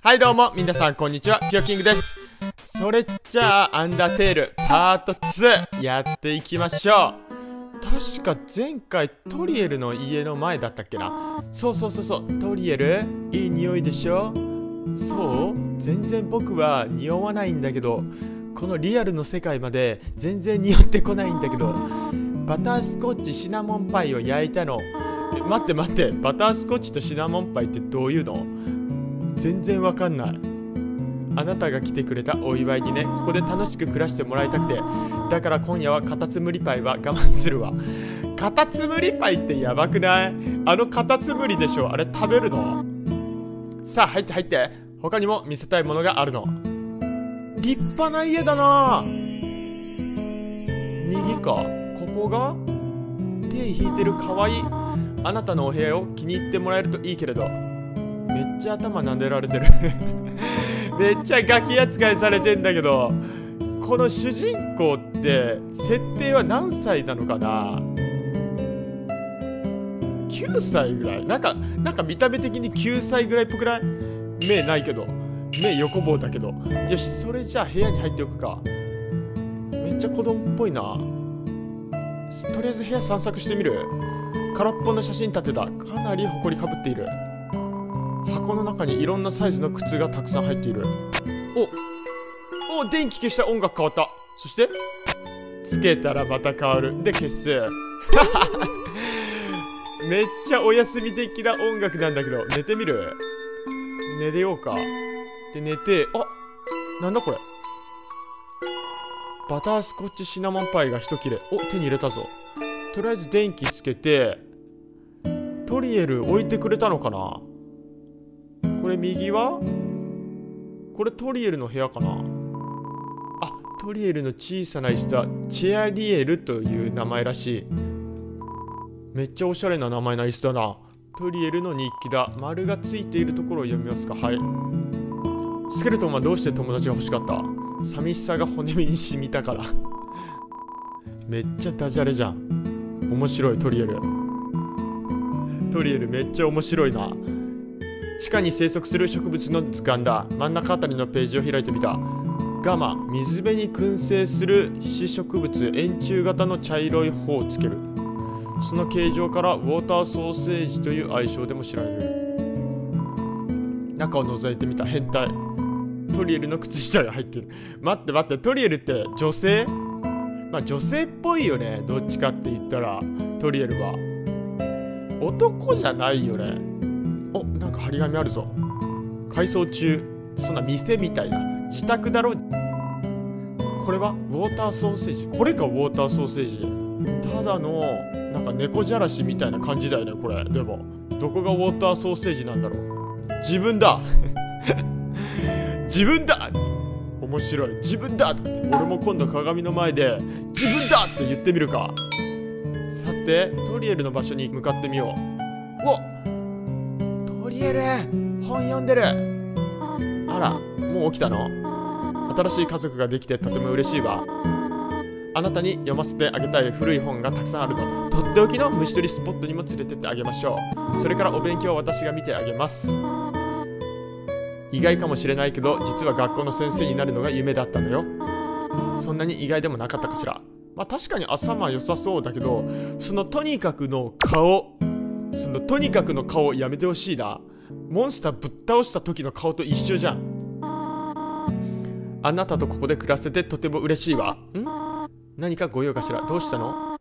はいどうも皆さんこんにちは、ピオキングです。それじゃあアンダーテールパート2やっていきましょう。確か前回トリエルの家の前だったっけな。そうトリエルいい匂いでしょ。そう全然僕は匂わないんだけど、このリアルの世界まで全然匂ってこないんだけど、バタースコッチシナモンパイを焼いたの。待ってバタースコッチとシナモンパイってどういうの？全然わかんない。あなたが来てくれたお祝いにね、ここで楽しく暮らしてもらいたくて、だから今夜はカタツムリパイは我慢するわ。カタツムリパイってやばくない？あのカタツムリでしょ、あれ食べるの？さあ入って他にも見せたいものがあるの。立派な家だな。右か、ここが手引いてる。かわいい。あなたのお部屋を気に入ってもらえるといいけれど。めっちゃ頭撫でられてるめっちゃガキ扱いされてんだけど、この主人公って設定は何歳なのかな。9歳ぐらい、なんか見た目的に9歳ぐらいっぽくない？目ないけど、目横棒だけど。よし、それじゃあ部屋に入っておくか。めっちゃ子供っぽいな。とりあえず部屋散策してみる。空っぽの写真立てだ。かなり埃かぶっている。箱の中にいろんなサイズの靴がたくさん入っている。お電気消した。音楽変わった。そしてつけたらまた変わる。で消すめっちゃお休み的な音楽なんだけど、寝てみる？寝れようか。で寝て、なんだこれ。バタースコッチシナモンパイが一切れ。手に入れたぞ。とりあえず電気つけて、トリエル置いてくれたのかな。これ右は？これトリエルの部屋かな。トリエルの小さな椅子だ。チェアリエルという名前らしい。めっちゃおしゃれな名前な椅子だな。トリエルの日記だ。丸がついているところを読みますか。はい。スケルトンはどうして友達が欲しかった？寂しさが骨身に染みたからめっちゃダジャレじゃん。面白い。トリエルめっちゃ面白いな。地下に生息する植物の図鑑だ。真ん中あたりのページを開いてみた。ガマ、水辺に群生する被植物、円柱型の茶色い穂をつける。その形状からウォーターソーセージという愛称でも知られる。中を覗いてみた。変態。トリエルの靴下が入ってる。待って、トリエルって女性？女性っぽいよね、どっちかって言ったら。トリエルは男じゃないよね。なんか張り紙あるぞ。改装中。そんな店みたいな。自宅だろ。これはウォーターソーセージ。これか、ウォーターソーセージ。ただのなんか猫じゃらしみたいな感じだよね、これ。でもどこがウォーターソーセージなんだろう。自分だ自分だ。面白い。自分だって。俺も今度鏡の前で自分だって言ってみるか。さてトリエルの場所に向かってみよう。トリエル本読んでる。あら、もう起きたの？新しい家族ができてとても嬉しいわ。あなたに読ませてあげたい古い本がたくさんあるの。とっておきの虫取りスポットにも連れてってあげましょう。それからお勉強は私が見てあげます。意外かもしれないけど、実は学校の先生になるのが夢だったのよ。そんなに意外でもなかったかしら。確かに頭良さそうだけど、そのとにかくの顔やめてほしいな。モンスターぶっ倒した時の顔と一緒じゃん。あなたとここで暮らせてとても嬉しいわ。何かご用かしら。どうしたの？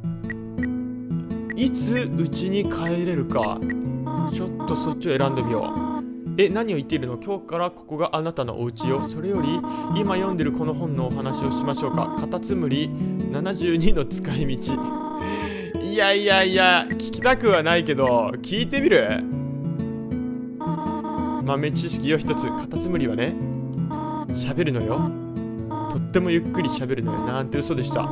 いつ家に帰れるか。ちょっとそっちを選んでみよう。何を言っているの？今日からここがあなたのお家よ。それより今読んでるこの本のお話をしましょうか。カタツムリ72の使い道。いや聞きたくはないけど聞いてみる？豆知識よ一つ。カタツムリはね、喋るのよ。とってもゆっくり喋るのよ。なんて嘘でした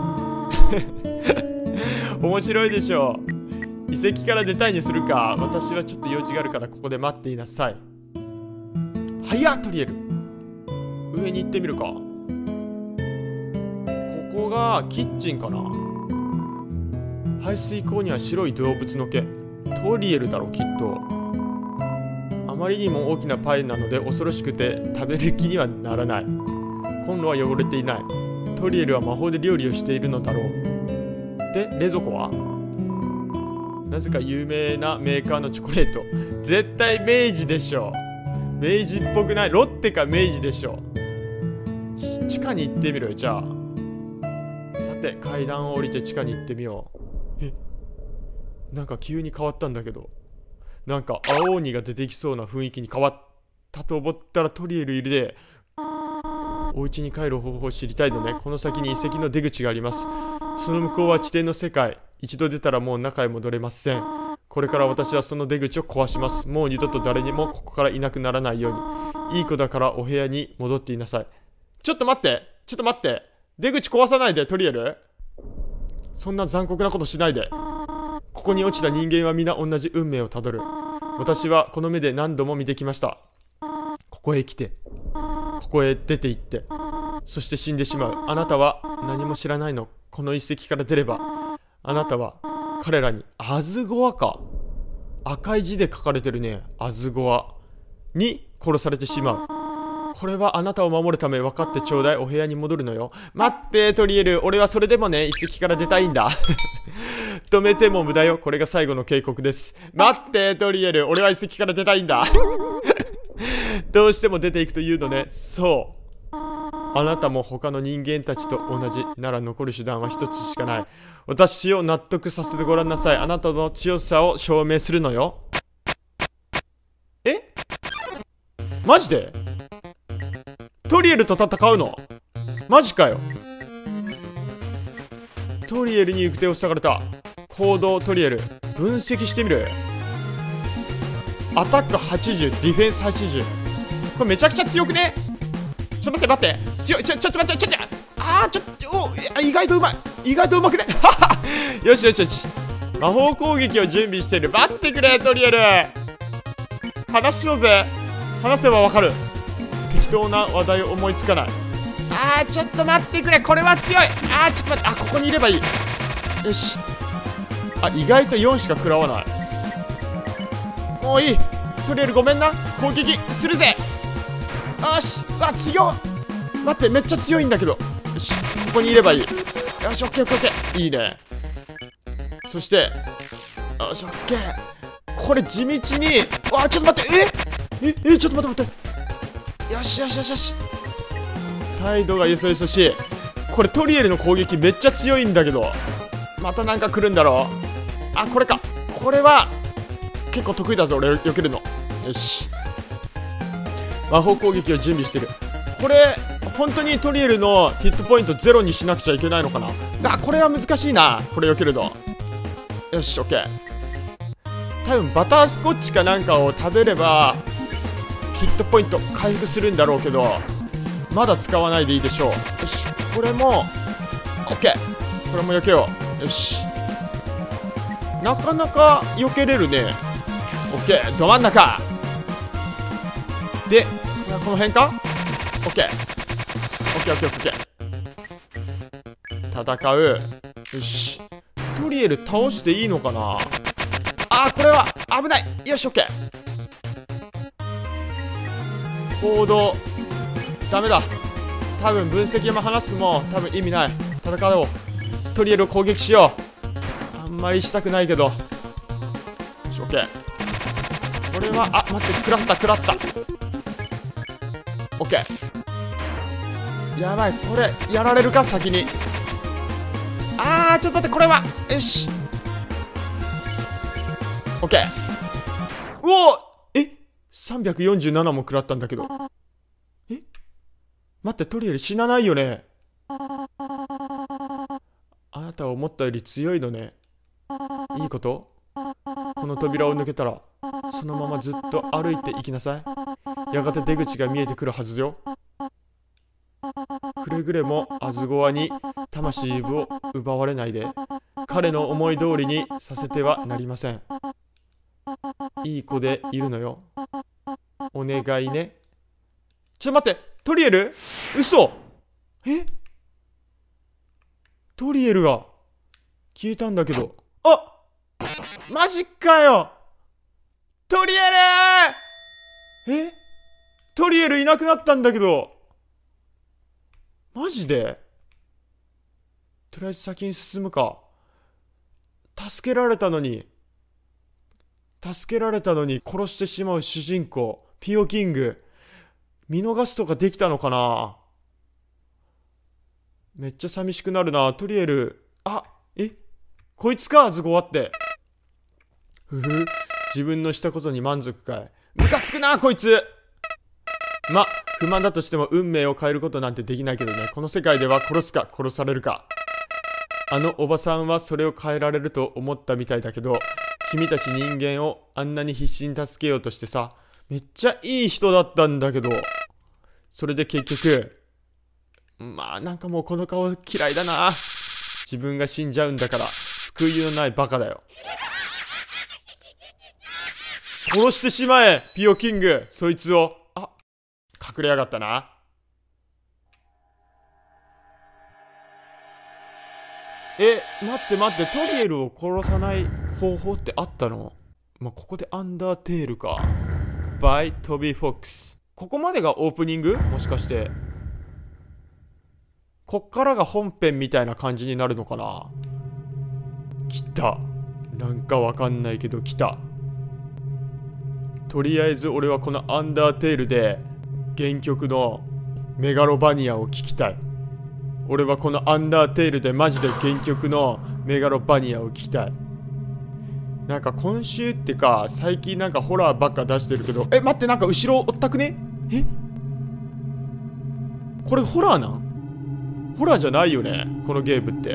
面白いでしょ。遺跡から出たいにするか。私はちょっと用事があるからここで待っていなさい。トリエル、上に行ってみるか。ここがキッチンかな。排水溝には白い動物の毛。トリエルだろきっと。雨まりにも大きなパイなので恐ろしくて食べる気にはならない。コンロは汚れていない。トリエルは魔法で料理をしているのだろう。で、冷蔵庫はなぜか有名なメーカーのチョコレート。絶対明治でしょ。明治っぽくない？ロッテか明治でしょ。地下に行ってみるよ、じゃあ。さて、階段を降りて地下に行ってみよう。なんか急に変わったんだけど。なんか青鬼が出てきそうな雰囲気に変わったと思ったらトリエルいるで。お家に帰る方法を知りたいのね。この先に遺跡の出口があります。その向こうは地底の世界。一度出たらもう中へ戻れません。これから私はその出口を壊します。もう二度と誰にもここからいなくならないように。いい子だからお部屋に戻っていなさい。ちょっと待って、ちょっと待って。出口壊さないで、トリエル。そんな残酷なことしないで。ここに落ちた人間は皆同じ運命をたどる。私はこの目で何度も見てきました。ここへ来て、ここへ出て行って、そして死んでしまう。あなたは何も知らないの。この遺跡から出れば、あなたは彼らにアズゴアか。赤い字で書かれてるね。アズゴアに殺されてしまう。これはあなたを守るため。分かってちょうだい。お部屋に戻るのよ。待ってトリエル、俺はそれでもね、遺跡から出たいんだ。止めても無駄よ。これが最後の警告です。待ってトリエル、俺は遺跡から出たいんだ。どうしても出ていくというのね。そう、あなたも他の人間たちと同じなら残る手段は一つしかない。私を納得させてごらんなさい。あなたの強さを証明するのよ。マジでトリエルと戦うの？マジかよ。トリエルに行く手を塞がれた。行動トリエル分析してみる。アタック80、ディフェンス80。これめちゃくちゃ強くね？ちょっと待って強い。ちょっと待って、意外とうまい。意外とうまくね。よしよしよし、魔法攻撃を準備してる。待ってくれトリエル、話しようぜ。話せばわかる。適当な話題を思いつかない。ちょっと待ってくれ。これは強い。ちょっと待って。ここにいればいい。よし。意外と4しか食らわない。もういい。トリエルごめんな。攻撃するぜ。よし。強い。待って、めっちゃ強いんだけど。よし、ここにいればいい。よし、オッケーオッケーオッケー。いいね。そして、よし、オッケー。これ地道に、ちょっと待って。ちょっと待って。よしよしよしよし。態度がよそよそしい。これトリエルの攻撃めっちゃ強いんだけど、またなんか来るんだろう。これか。これは結構得意だぞ、俺避けるの。よし、魔法攻撃を準備してる。これ本当にトリエルのヒットポイントゼロにしなくちゃいけないのかな。これは難しいな、これ避けるの。よし、オッケー。多分バタースコッチかなんかを食べればヒットポイント回復するんだろうけど、まだ使わないでいいでしょう。よし、これも OK。 これも避けよう。よし、なかなか避けれるね。 OK、 ど真ん中で、この辺か。 OK、 戦う。よし、トリエル倒していいのかな。これは危ない。よし、 OK。行動ダメだ。多分分析山話すのも多分意味ない。戦おう。トリエルを攻撃しよう。あんまりしたくないけど。よし、オッケー。これは待って、食らったオッケー。やばい、これやられるか先に。ちょっと待って、これはよし、オッケー。347も食らったんだけど。待って、トリエル死なないよね。あなたは思ったより強いのね。いいこと？この扉を抜けたらそのままずっと歩いていきなさい。やがて出口が見えてくるはずよ。くれぐれもアズゴアに魂を奪われないで。彼の思い通りにさせてはなりません。いい子でいるのよ。お願いね。ちょっと待って、トリエル？嘘！トリエルが消えたんだけど。マジかよ！トリエル！ え、トリエルいなくなったんだけど。マジで？とりあえず先に進むか。助けられたのに殺してしまう主人公ピオキング見逃すとかできたのかな。めっちゃ寂しくなるな。トリエル、こいつか、ズゴワって。自分のしたことに満足かい。ムカつくなこいつ。不満だとしても運命を変えることなんてできないけどね。この世界では殺すか殺されるか。あのおばさんはそれを変えられると思ったみたいだけど、君たち人間をあんなに必死に助けようとしてさ、めっちゃいい人だったんだけど、それで結局、なんかもうこの顔嫌いだな。自分が死んじゃうんだから救いのないバカだよ。殺してしまえピオキング、そいつを。隠れやがったな。待って、トリエルを殺さない方法ってあったの？ここでアンダーテールか。バイトビー・フォックス。ここまでがオープニング？もしかしてこっからが本編みたいな感じになるのかな。来た。なんかわかんないけど来た。とりあえず俺はこのアンダーテールで原曲のメガロバニアを聴きたい。俺はこのアンダーテールでマジで原曲のメガロバニアを聴きたい。なんか今週ってか最近なんかホラーばっか出してるけど、待って、なんか後ろおったくね？これホラーなん？ホラーじゃないよねこのゲームって。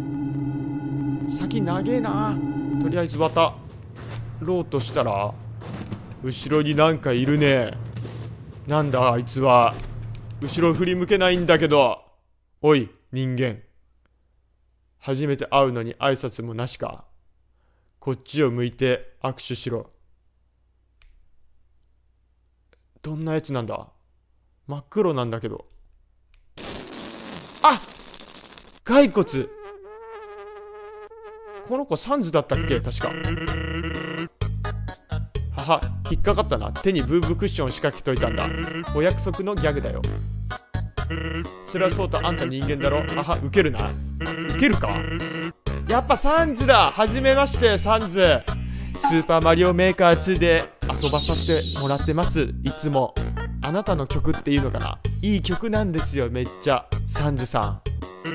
先長えな。とりあえず渡ろうとしたら後ろになんかいるね。なんだあいつは。後ろ振り向けないんだけど。おい人間、初めて会うのに挨拶もなしか。こっちを向いて握手しろ。どんなやつなんだ。真っ黒なんだけど。骸骨。この子サンズだったっけ確か。引っかかったな。手にブーブークッションを仕掛けといたんだ。お約束のギャグだよ。それはそうとあんた人間だろ。ウケるな。ウケるか。やっぱサンズだ。はじめましてサンズ。スーパーマリオメーカー2で遊ばさせてもらってます。いつもあなたの曲っていうのかな。いい曲なんですよめっちゃ。サンズさん、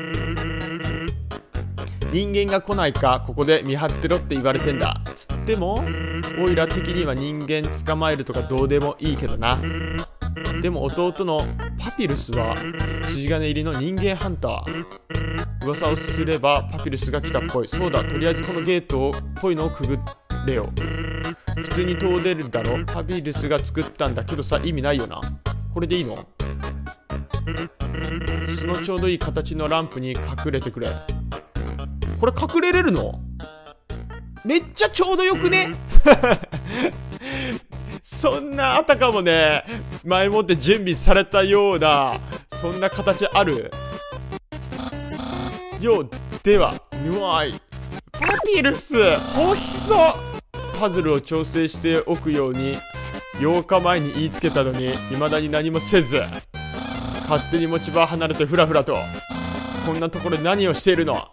人間が来ないかここで見張ってろって言われてんだ。つってもオイラ的には人間捕まえるとかどうでもいいけどな。でも弟のパピルスは筋金入りの人間ハンター。噂をすればパピルスが来たっぽい。そうだ、とりあえずこのゲートっぽいのをくぐれよ。普通に通れるだろ。パピルスが作ったんだけどさ、意味ないよな。これでいいの？そのちょうどいい形のランプに隠れてくれ。これ隠れれるの？めっちゃちょうどよくね？そんなあたかもね前もって準備されたようなそんな形あるようではうわい。パピルス細っ。パズルを調整しておくように8日前に言いつけたのに未だに何もせず、勝手に持ち場離れてフラフラと。こんなところで何をしているの？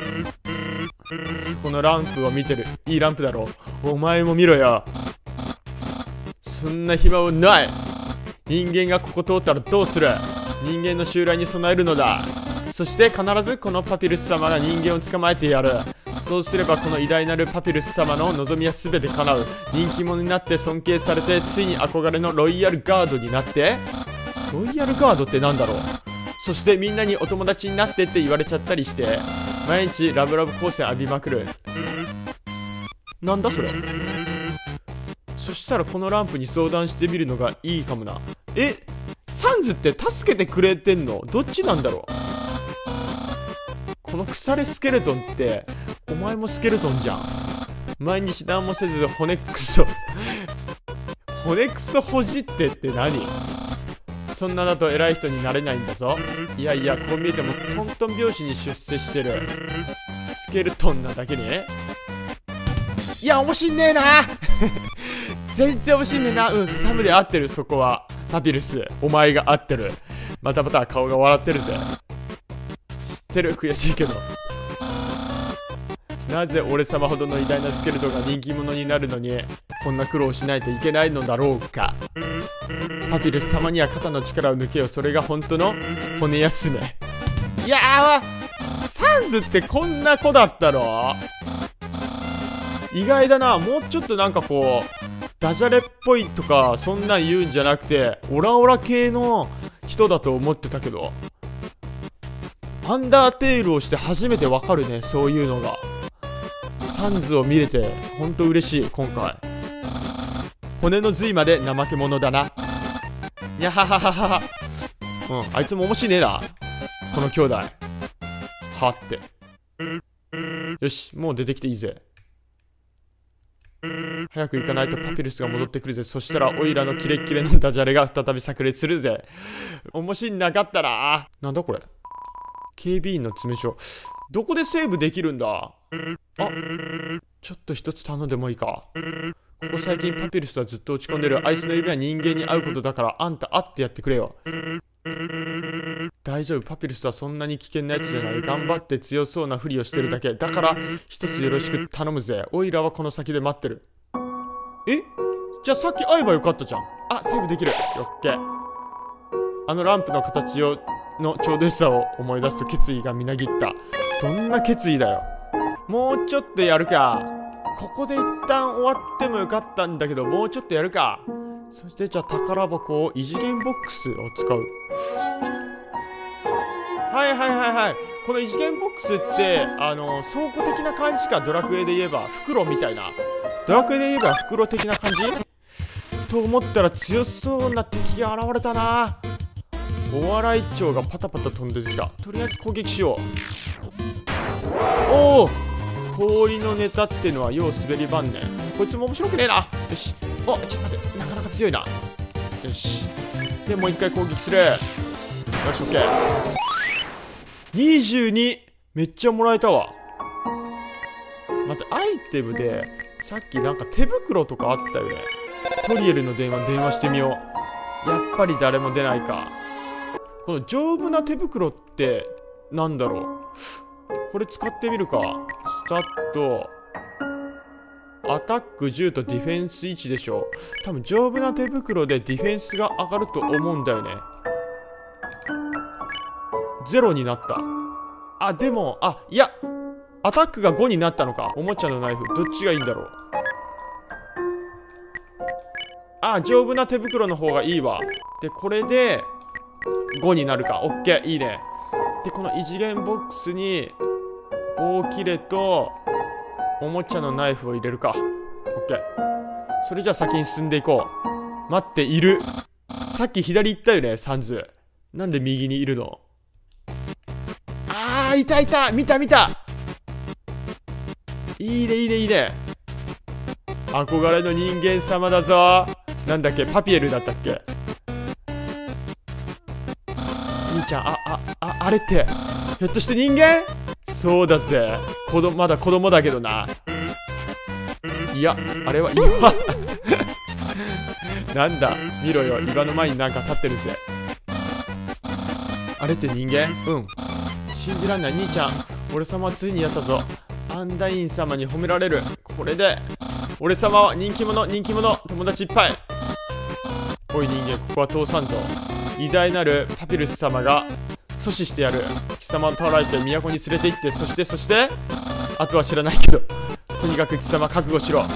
このランプを見てる。いいランプだろ。お前も見ろよ。そんな暇はない。人間がここ通ったらどうする？人間の襲来に備えるのだ。そして必ずこのパピルス様が人間を捕まえてやる。そうすればこの偉大なるパピルス様の望みは全て叶う。人気者になって尊敬されて、ついに憧れのロイヤルガードになって。ロイヤルガードってなんだろう。そしてみんなにお友達になってって言われちゃったりして、毎日ラブラブ光線浴びまくる。なんだそれ。そしたらこのランプに相談してみるのがいいかもな。サンズって助けてくれてんの？どっちなんだろう。この腐れスケルトンってお前もスケルトンじゃん。毎日何もせず骨クソ骨クソほじってって何？そんなだと偉い人になれないんだぞ。いやいや、こう見えてもトントン拍子に出世してるスケルトンなだけに。いや面白んねえな全然惜しいねんな。サムで合ってる。そこはパピルス、お前が合ってる。またまた顔が笑ってるぜ。知ってる。悔しいけど。なぜ俺様ほどの偉大なスケルトンが人気者になるのにこんな苦労しないといけないのだろうか。パピルス、たまには肩の力を抜けよ。それが本当の骨休め。いやー、サンズってこんな子だったの？意外だな。もうちょっとなんかこうダジャレっぽいとかそんなん言うんじゃなくて、オラオラ系の人だと思ってたけど、アンダーテールをして初めてわかるね、そういうのが。サンズを見れてほんと嬉しい。今回骨の髄まで怠け者だな。にゃはははは。あいつも面白いねえな、この兄弟。はって。よし、もう出てきていいぜ。早く行かないとパピルスが戻ってくるぜ。そしたらオイラのキレッキレのダジャレが再び炸裂するぜ。面白いなかったな。なんだこれ。警備員の詰め所。どこでセーブできるんだ。あ、ちょっと一つ頼んでもいいか。ここ最近パピルスはずっと落ち込んでる。あいつの夢は人間に会うことだから、あんた会ってやってくれよ。大丈夫、パピルスはそんなに危険なやつじゃない。頑張って強そうなふりをしてるだけだから、一つよろしく頼むぜ。オイラはこの先で待ってる。え、じゃあさっき会えばよかったじゃん。あ、セーブできる。オッケー。あのランプの形のちょうどよさを思い出すと決意がみなぎった。どんな決意だよ。もうちょっとやるか。ここで一旦終わってもよかったんだけど、もうちょっとやるか。そしてじゃあ宝箱を異次元ボックスを使う。はいはいはいはい。この異次元ボックスって倉庫的な感じか。ドラクエで言えば袋みたいな。ドラクエで言えば袋的な感じと思ったら、強そうな敵が現れたな。お笑い蝶がパタパタ飛んできた。とりあえず攻撃しよう。おお、氷のネタってのはよう滑り番ね。こいつも面白くねえな。よし。お、ちょっと待って、なかなか強いな。よし。でもう一回攻撃する。よし、オッケー。22。めっちゃもらえたわ。待って、アイテムでさっきなんか手袋とかあったよね。トリエルの電話してみよう。やっぱり誰も出ないか。この丈夫な手袋ってなんだろう。これ使ってみるか。スタットアタック10とディフェンス1でしょ。多分丈夫な手袋でディフェンスが上がると思うんだよね。0になった。あ、でも、あ、いや、アタックが5になったのか。おもちゃのナイフ、どっちがいいんだろう。あ、丈夫な手袋の方がいいわ。で、これで5になるか。オッケー、いいね。で、この異次元ボックスに棒切れとおもちゃのナイフを入れるか。オッケー。それじゃあ先に進んでいこう。待って、いる。さっき左行ったよね、サンズ。なんで右にいるの。あー、いたいた。見た見た。いいねいいねいいね。憧れの人間様だぞ。なんだっけ、パピエルだったっけ。兄ちゃん、あれってひょっとして人間。そうだぜ。まだ子供だけどな。いや、あれは岩。なんだ、見ろよ、岩の前になんか立ってるぜ。あれって人間？うん。信じらんない。兄ちゃん、俺様はついにやったぞ。アンダイン様に褒められる。これで俺様は人気者、人気者。友達いっぱい。おい人間、ここは通さんぞ。偉大なるパピルス様が阻止してやる。貴様を捕らえて都に連れて行って、そしてあとは知らないけど、とにかく貴様覚悟しろ。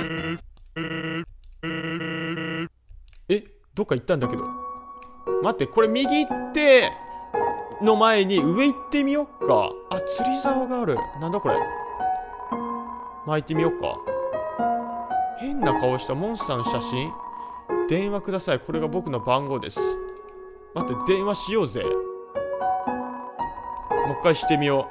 え、どっか行ったんだけど。待って、これ右行っての前に上行ってみよっか。あ、釣り竿がある。なんだこれ。巻いてみよっか。変な顔したモンスターの写真。電話ください。これが僕の番号です。待って、電話しようぜ。もう一回してみよ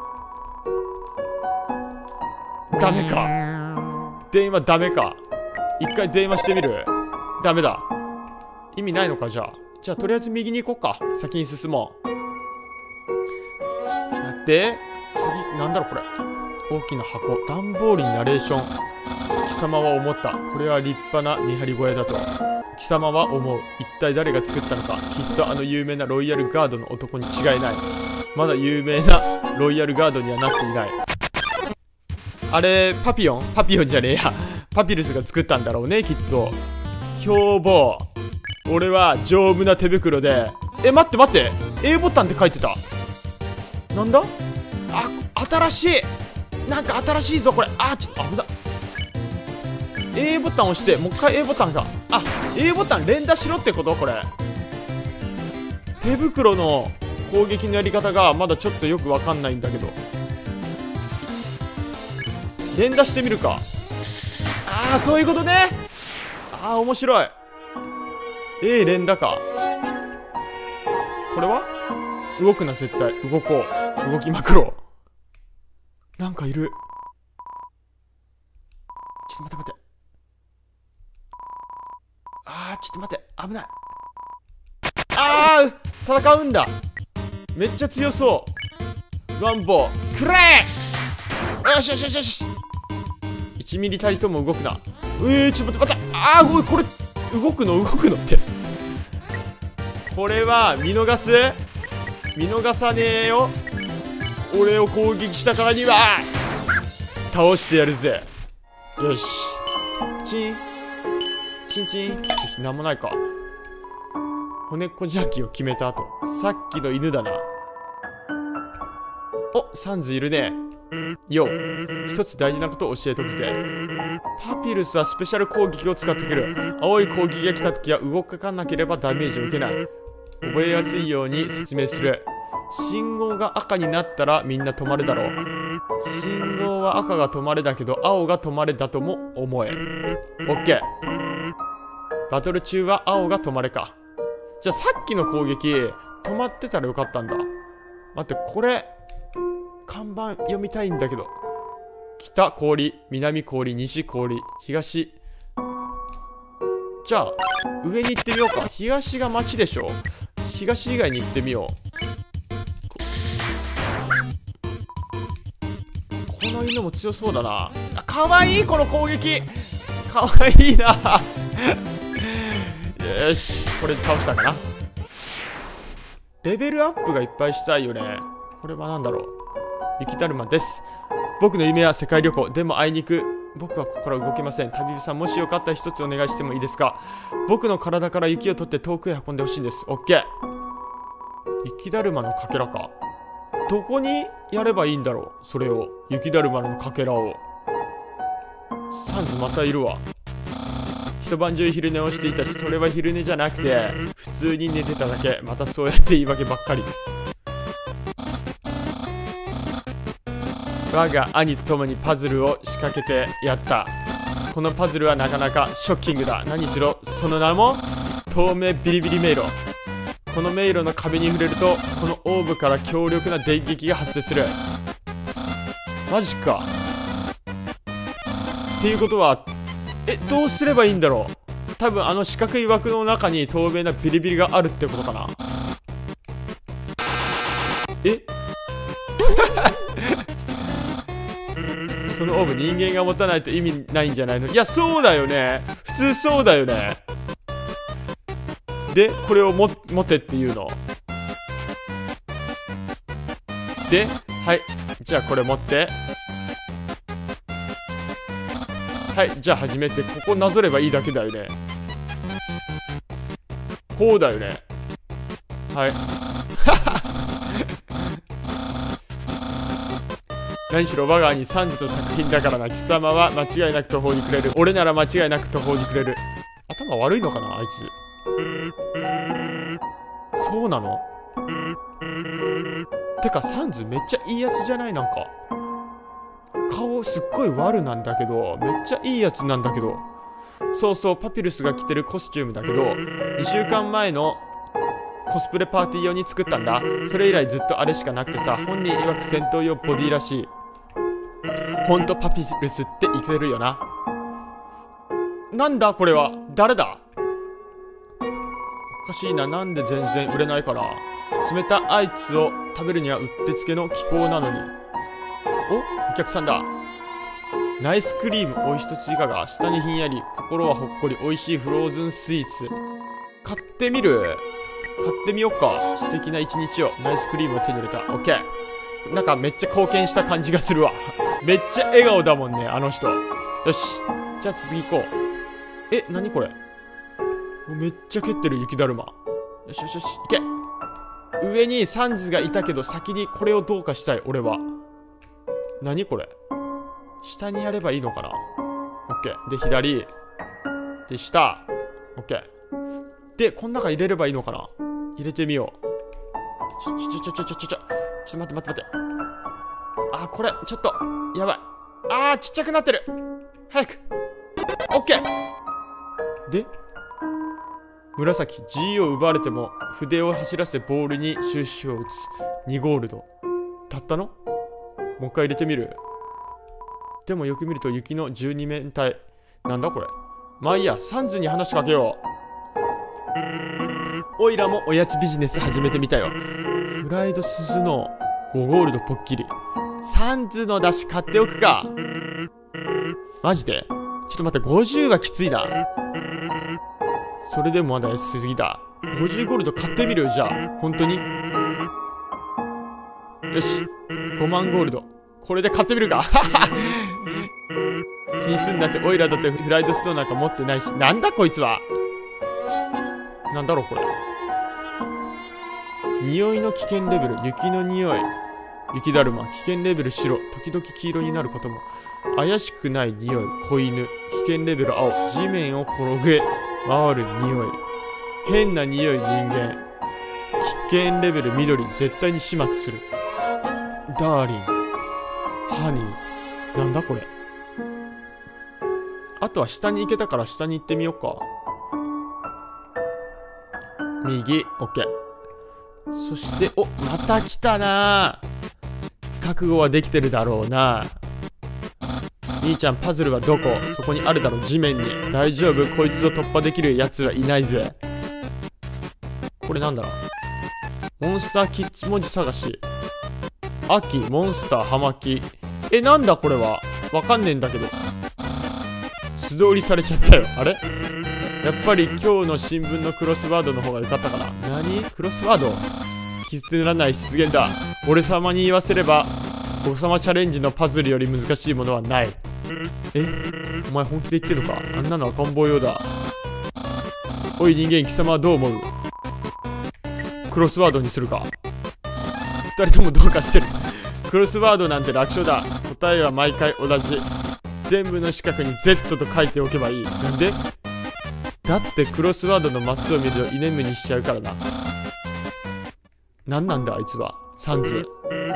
う。ダメか。電話ダメか。一回電話してみる。ダメだ。意味ないのか。じゃあとりあえず右に行こうか。先に進もう。さて次、なんだろうこれ。大きな箱。段ボールにナレーション。貴様は思った。これは立派な見張り小屋だと貴様は思う。一体誰が作ったのか。きっとあの有名なロイヤルガードの男に違いない。まだ有名なロイヤルガードにはなっていない。あれパピヨンじゃねえや、パピルスが作ったんだろうね、きっと。凶暴。俺は丈夫な手袋で。待って A ボタンって書いてた。なんだ。新しい。なんか新しいぞこれ。ちょっと危な。A ボタン押してもう一回 A ボタンか。A ボタン連打しろってこと。これ手袋の攻撃のやり方がまだちょっとよくわかんないんだけど、連打してみるか。そういうことね。面白い。A 連打か。これは動くな、絶対動こう。動きまくろう。なんかいる。ちょっと待って。ちょっと待って、危ない。戦うんだ。めっちゃ強そう。ワンボーくれー。よし1ミリたりとも動くな。ちょっと待って。これ動くのってこれは見逃さねえよ。俺を攻撃したからには倒してやるぜ。よし、チンよし、なんもないか。骨っこジャッキを決めた後、さっきの犬だな。サンズいるね。よう、一つ大事なことを教えとくぜ。パピルスはスペシャル攻撃を使ってくる。青い攻撃が来た時は動かなければダメージを受けない。覚えやすいように説明する。信号が赤になったらみんな止まるだろう。信号は赤が止まれだけど青が止まれだとも思え。オッケー。バトル中は青が止まれか。じゃあさっきの攻撃止まってたらよかったんだ。待って、これ看板読みたいんだけど。北氷、南氷、西氷、東。じゃあ上に行ってみようか。東が町でしょ。東以外に行ってみよう。この犬も強そうだな。かわいい、この攻撃かわいいなよし、これで倒したかな。レベルアップがいっぱいしたいよね。これは何だろう。雪だるまです。僕の夢は世界旅行。でもあいにく僕はここから動けません。旅人さん、もしよかったら一つお願いしてもいいですか。僕の体から雪を取って遠くへ運んでほしいんです。オッケー。雪だるまのかけらか。どこにやればいいんだろう、それを。雪だるまのかけらを。サンズまたいるわ。一晩中昼寝をしていたし、それは昼寝じゃなくて普通に寝てただけ。またそうやって言い訳ばっかり。我が兄と共にパズルを仕掛けてやった。このパズルはなかなかショッキングだ。何しろその名も透明ビリビリ迷路。この迷路の壁に触れるとこのオーブから強力な電撃が発生する。マジか。っていうことはどうすればいいんだろう。多分あの四角い枠の中に透明なビリビリがあるってことかな。そのオーブ人間が持たないと意味ないんじゃないの。いや、そうだよね。普通そうだよね。でこれを持てっていうので、はい、じゃあこれ持って、はい、じゃあ始めて。ここなぞればいいだけだよね。こうだよね。はい何しろ我が兄サンジの作品だからな。貴様は間違いなく途方に暮れる。俺なら間違いなく途方に暮れる。頭悪いのかなあいつ。そうなの。てかサンズめっちゃいいやつじゃない。なんか顔すっごい悪なんだけどめっちゃいいやつなんだけど。そうそう、パピルスが着てるコスチュームだけど2週間前のコスプレパーティー用に作ったんだ。それ以来ずっとあれしかなくてさ。本人曰く戦闘用ボディらしい。ほんとパピルスっていけるよな。なんだこれは。誰だ。おかしいな。なんで全然売れないから。冷たアイスを食べるにはうってつけの気候なのに。お客さんだ。 ナイスクリームお一ついかが。舌にひんやり心はほっこり、美味しいフローズンスイーツ。買ってみる？買ってみよっか。素敵な一日を。ナイスクリームを手に入れた。オッケー。なんかめっちゃ貢献した感じがするわめっちゃ笑顔だもんね、あの人。よし、じゃあ次行こう。え、なにこれ。めっちゃ蹴ってる雪だるま。よしよしよし、行け。上にサンズがいたけど、先にこれをどうかしたい、俺は。なにこれ。下にやればいいのかな。オッケー。で、左。で、下。オッケー。で、この中入れればいいのかな。入れてみよう。ちょっと待って。あー、これ、ちょっと、やばい。あー、ちっちゃくなってる。早く。オッケー。で、紫、G を奪われても筆を走らせボールに収集を打つ。2ゴールド。たったの？もう一回入れてみる。でもよく見ると雪の12面体。なんだこれ。まあいいや、サンズに話しかけよう。おいらもおやつビジネス始めてみたよ。フライドススノー5ゴールドポッキリ。サンズの出汁買っておくか。マジで？ちょっと待って、50がきついな。それでもまだ安すぎだ。50ゴールド買ってみるよ、じゃあ。本当に？よし、5万ゴールド。これで買ってみるか。気にすんなって、オイラだってフライドスノーなんか持ってないし。なんだこいつは。なんだろうこれ。匂いの危険レベル、雪の匂い。雪だるま、危険レベル白、時々黄色になることも。怪しくない匂い、子犬。危険レベル青、地面を転げ回る匂い。変な匂い、人間。危険レベル緑、絶対に始末する。ダーリン、ハニー。なんだこれ。あとは下に行けたから下に行ってみようか。右、オッケー。そしてお、また来たな。覚悟はできてるだろうな。兄ちゃん、パズルはどこ？そこにあるだろ、地面に。大丈夫？こいつを突破できるやつはいないぜ。これなんだろう。モンスターキッズ文字探し。秋、モンスター、葉巻。え、なんだこれは。わかんねえんだけど。素通りされちゃったよ。あれ？やっぱり今日の新聞のクロスワードの方が良かったかな。何？クロスワード？気づてらない失言だ。俺様に言わせれば王様チャレンジのパズルより難しいものはない。え？お前本気で言ってんのか？あんなの赤ん坊用だ。おい人間、貴様はどう思う？クロスワードにするか？二人ともどうかしてる。クロスワードなんて楽勝だ。答えは毎回同じ。全部の四角に Z と書いておけばいい。なんで？だってクロスワードのマスを見ると居眠りしちゃうからな。なんなんだあいつは。サンズ。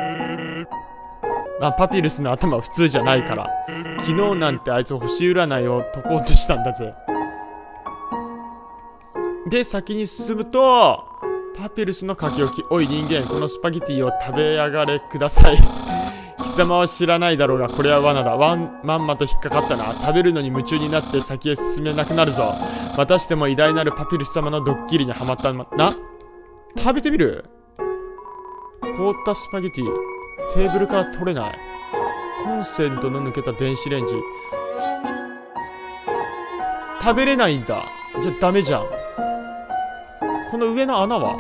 まあパピルスの頭は普通じゃないから。昨日なんてあいつ星占いを解こうとしたんだぜ。で先に進むとパピルスの書き置き。おい人間、このスパゲティを食べやがれください。貴様は知らないだろうが、これは罠だ。まんまと引っかかったな。食べるのに夢中になって先へ進めなくなるぞ。またしても偉大なるパピルス様のドッキリにはまったな。食べてみる？凍ったスパゲティ。テーブルから取れない。コンセントの抜けた電子レンジ。食べれないんだ。じゃあダメじゃん。この上の穴は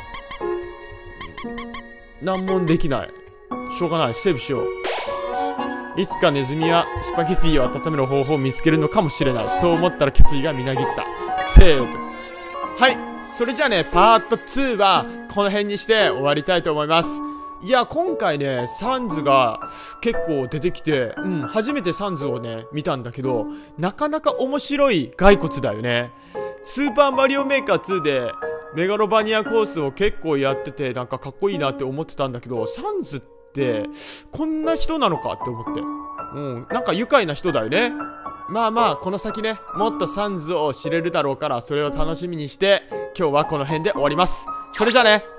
難問できない。しょうがない。セーブしよう。いつかネズミはスパゲティを温める方法を見つけるのかもしれない。そう思ったら決意がみなぎった。セーブ。はい、それじゃあね、パート2はこの辺にして終わりたいと思います。いや、今回ね、サンズが結構出てきて、初めてサンズをね、見たんだけど、なかなか面白い骸骨だよね。スーパーマリオメーカー2でメガロバニアコースを結構やってて、なんかかっこいいなって思ってたんだけど、サンズってこんな人なのかって思って、なんか愉快な人だよね。まあまあこの先ね、もっとサンズを知れるだろうから、それを楽しみにして今日はこの辺で終わります。それじゃあね。